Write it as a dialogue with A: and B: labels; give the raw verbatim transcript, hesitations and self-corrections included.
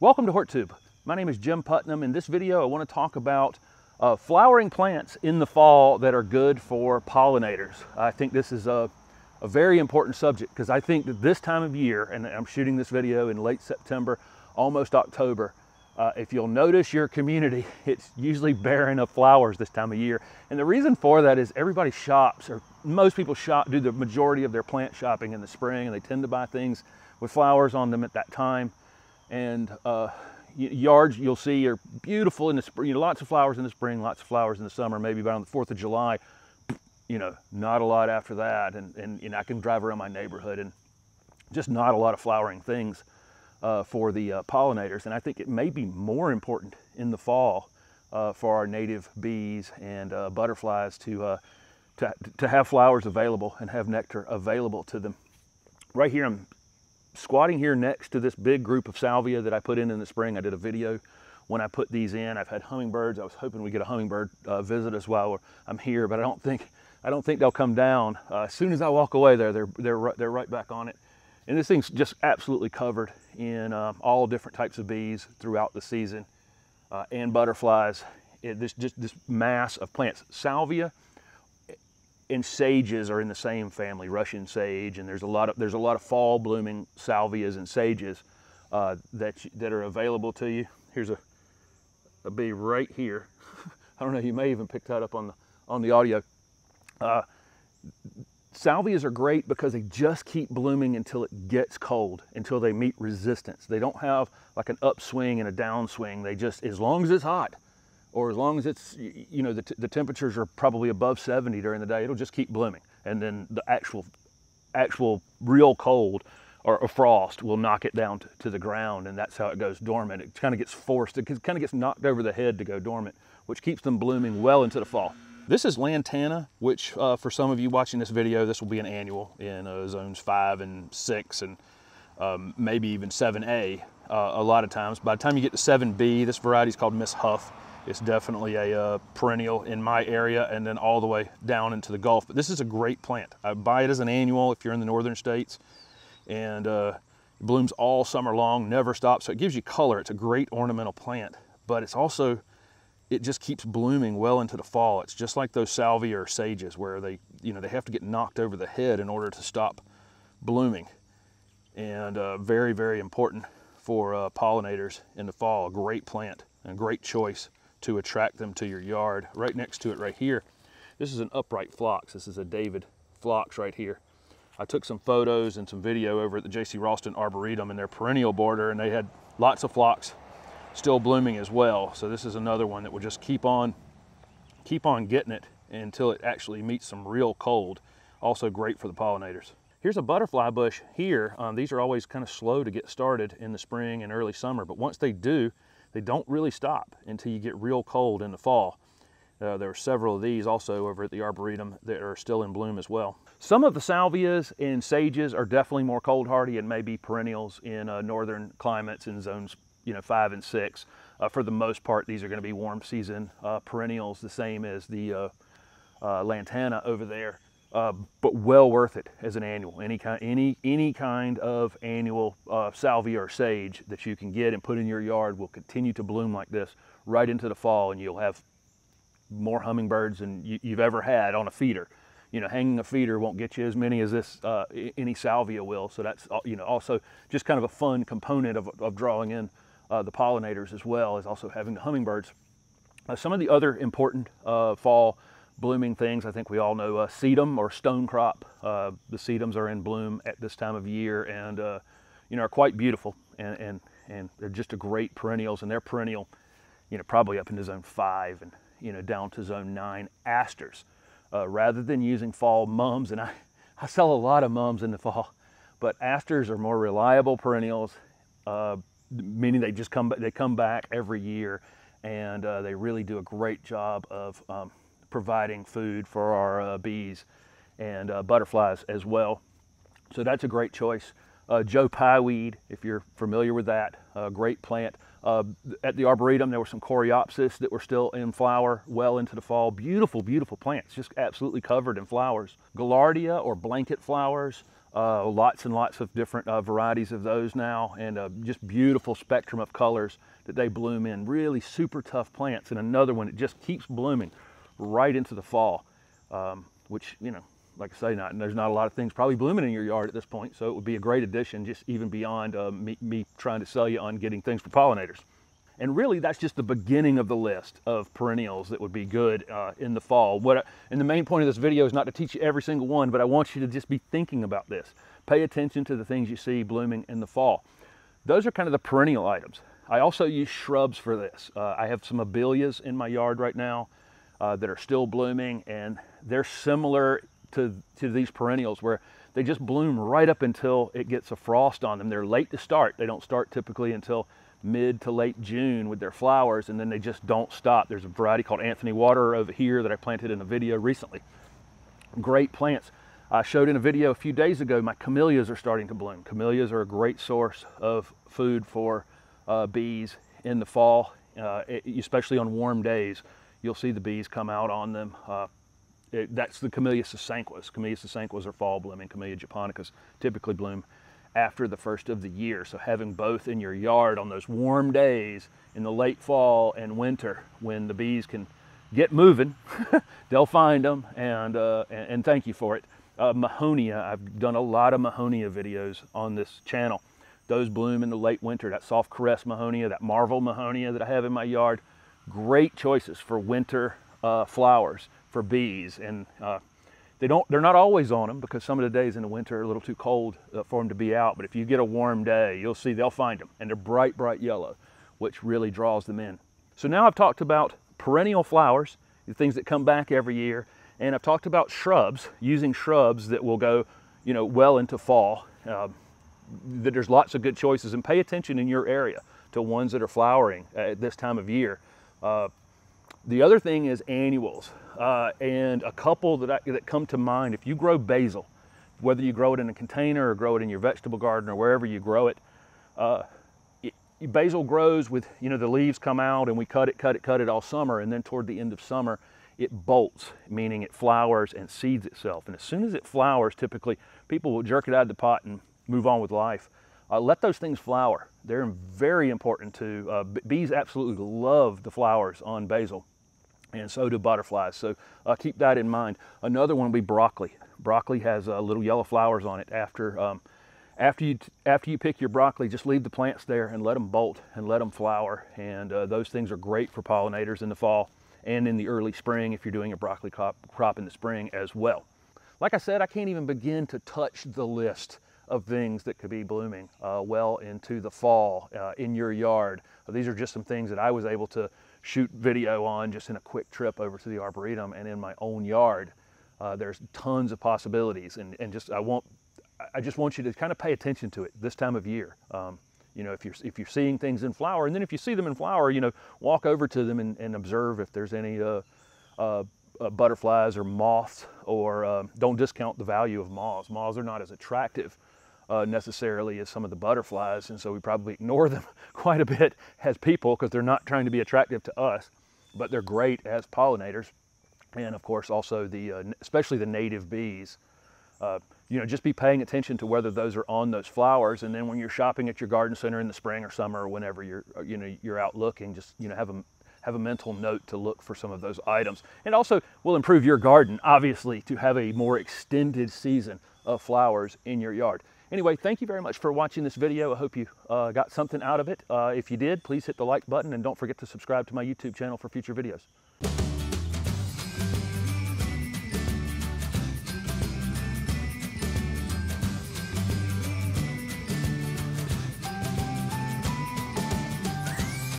A: Welcome to HortTube. My name is Jim Putnam. In this video I want to talk about uh, flowering plants in the fall that are good for pollinators. I think this is a, a very important subject because I think that this time of year, and I'm shooting this video in late September, almost October, uh, if you'll notice your community, it's usually barren of flowers this time of year. And the reason for that is everybody shops, or most people shop, do the majority of their plant shopping in the spring, and they tend to buy things with flowers on them at that time. And uh, yards you'll see are beautiful in the spring, you know, lots of flowers in the spring, lots of flowers in the summer, maybe about on the fourth of July, you know, not a lot after that. And, and, and I can drive around my neighborhood and just not a lot of flowering things uh, for the uh, pollinators. And I think it may be more important in the fall uh, for our native bees and uh, butterflies to, uh, to, to have flowers available and have nectar available to them. Right here I'm squatting here next to this big group of salvia that I put in in the spring. I did a video when I put these in. I've had hummingbirds. I was hoping we get a hummingbird uh, visit us while I'm here, but I don't think I don't think they'll come down. Uh, as soon as I walk away there, they're they're right, they're right back on it. And this thing's just absolutely covered in uh, all different types of bees throughout the season uh, and butterflies. It, this just this mass of plants. Salvia and sages are in the same family, Russian sage, and there's a lot of there's a lot of fall blooming salvias and sages uh, that that are available to you. Here's a a bee right here. I don't know, you may even pick that up on the on the audio. Uh, salvias are great because they just keep blooming until it gets cold, until they meet resistance. They don't have like an upswing and a downswing. They just, as long as it's hot, or as long as it's, you know, the, t the temperatures are probably above seventy during the day, it'll just keep blooming. And then the actual, actual real cold or, or frost will knock it down to, to the ground, and that's how it goes dormant. It kind of gets forced, it kind of gets knocked over the head to go dormant, which keeps them blooming well into the fall. This is lantana, which uh, for some of you watching this video, this will be an annual in uh, zones five and six and um, maybe even seven A uh, a lot of times. By the time you get to seven B, this variety is called Miss Huff. It's definitely a uh, perennial in my area, and then all the way down into the Gulf. But this is a great plant. I buy it as an annual if you're in the northern states, and uh, it blooms all summer long, never stops. So it gives you color. It's a great ornamental plant, but it's also, it just keeps blooming well into the fall. It's just like those salvia or sages where they, you know, they have to get knocked over the head in order to stop blooming. And uh, very, very important for uh, pollinators in the fall. A great plant and a great choice to attract them to your yard. Right next to it right here, this is an upright phlox. This is a David phlox right here. I took some photos and some video over at the J C Ralston Arboretum in their perennial border, and they had lots of phlox still blooming as well. So this is another one that will just keep on keep on getting it until it actually meets some real cold. Also great for the pollinators. Here's a butterfly bush here. Um, these are always kind of slow to get started in the spring and early summer, but once they do, they don't really stop until you get real cold in the fall. Uh, there are several of these also over at the Arboretum that are still in bloom as well. Some of the salvias and sages are definitely more cold hardy and maybe perennials in uh, northern climates in zones, you know, five and six. Uh, for the most part, these are going to be warm season uh, perennials, the same as the uh, uh, lantana over there. Uh, but well worth it as an annual. Any kind, any any kind of annual uh, salvia or sage that you can get and put in your yard will continue to bloom like this right into the fall, and you'll have more hummingbirds than you, you've ever had on a feeder. You know, hanging a feeder won't get you as many as this uh, any salvia will. So that's, you know, also just kind of a fun component of, of drawing in uh, the pollinators, as well as also having the hummingbirds. Uh, some of the other important uh, fall blooming things, I think we all know uh, sedum or stonecrop. Uh, the sedums are in bloom at this time of year, and uh, you know, are quite beautiful, and, and and they're just a great perennials, and they're perennial, you know, probably up into zone five and, you know, down to zone nine. Asters, uh, rather than using fall mums, and I I sell a lot of mums in the fall, but asters are more reliable perennials, uh, meaning they just come they come back every year, and uh, they really do a great job of um, providing food for our uh, bees and uh, butterflies as well. So that's a great choice. Uh, Joe Pyeweed, if you're familiar with that, uh, great plant. Uh, at the Arboretum, there were some coreopsis that were still in flower well into the fall. Beautiful, beautiful plants, just absolutely covered in flowers. Gaillardia or blanket flowers Uh, lots and lots of different uh, varieties of those now, and uh, just beautiful spectrum of colors that they bloom in. Really super tough plants. And another one that just keeps blooming right into the fall, um, which, you know, like I say, not, there's not a lot of things probably blooming in your yard at this point, so it would be a great addition, just even beyond uh, me, me trying to sell you on getting things for pollinators. And really, that's just the beginning of the list of perennials that would be good uh, in the fall. What I, and the main point of this video is not to teach you every single one, but I want you to just be thinking about this. Pay attention to the things you see blooming in the fall. Those are kind of the perennial items. I also use shrubs for this. Uh, I have some abelias in my yard right now uh, that are still blooming, and they're similar to, to these perennials where they just bloom right up until it gets a frost on them. They're late to start. They don't start typically until mid to late June with their flowers, and then they just don't stop. There's a variety called Anthony Water over here that I planted in a video recently. Great plants. I showed in a video a few days ago, my camellias are starting to bloom. Camellias are a great source of food for uh, bees in the fall, uh, especially on warm days. You'll see the bees come out on them. Uh, it, that's the Camellia sasanquas. Camellia sasanquas are fall blooming. Camellia japonicas typically bloom after the first of the year. So having both in your yard on those warm days in the late fall and winter when the bees can get moving, they'll find them, and, uh, and, and thank you for it. Uh, Mahonia, I've done a lot of Mahonia videos on this channel. Those bloom in the late winter, that soft caress Mahonia, that Marvel Mahonia that I have in my yard. Great choices for winter uh, flowers for bees. And uh, They don't, they're not always on them because some of the days in the winter are a little too cold uh, for them to be out. But if you get a warm day, you'll see they'll find them. And they're bright, bright yellow, which really draws them in. So now I've talked about perennial flowers, the things that come back every year. And I've talked about shrubs, using shrubs that will go, you know, well into fall. Uh, that there's lots of good choices. And pay attention in your area to ones that are flowering at this time of year. Uh, The other thing is annuals, uh, and a couple that, I, that come to mind. If you grow basil, whether you grow it in a container or grow it in your vegetable garden or wherever you grow it, uh, it, basil grows with, you know, the leaves come out and we cut it, cut it, cut it all summer, and then toward the end of summer, it bolts, meaning it flowers and seeds itself. And as soon as it flowers, typically people will jerk it out of the pot and move on with life. Uh, let those things flower. They're very important to, uh, bees absolutely love the flowers on basil, and so do butterflies. So uh, keep that in mind. Another one would be broccoli. Broccoli has uh, little yellow flowers on it. After, um, after, you, after you pick your broccoli, just leave the plants there and let them bolt and let them flower. And uh, those things are great for pollinators in the fall and in the early spring if you're doing a broccoli crop, crop in the spring as well. Like I said, I can't even begin to touch the list of things that could be blooming uh, well into the fall uh, in your yard. Uh, these are just some things that I was able to shoot video on just in a quick trip over to the Arboretum and in my own yard. Uh, there's tons of possibilities, and, and just I want I just want you to kind of pay attention to it this time of year. Um, you know, if you're if you're seeing things in flower, and then if you see them in flower, you know, walk over to them and, and observe if there's any uh, uh, uh, butterflies or moths, or uh, don't discount the value of moths. Moths are not as attractive Uh, necessarily as some of the butterflies, and so we probably ignore them quite a bit as people because they're not trying to be attractive to us, but they're great as pollinators. And of course also the uh, especially the native bees. Uh, you know, just be paying attention to whether those are on those flowers, and then when you're shopping at your garden center in the spring or summer or whenever you're you know you're out looking, just you know have a have a mental note to look for some of those items. And also will improve your garden, obviously, to have a more extended season of flowers in your yard. Anyway, thank you very much for watching this video. I hope you uh, got something out of it. Uh, if you did, please hit the like button, and don't forget to subscribe to my YouTube channel for future videos.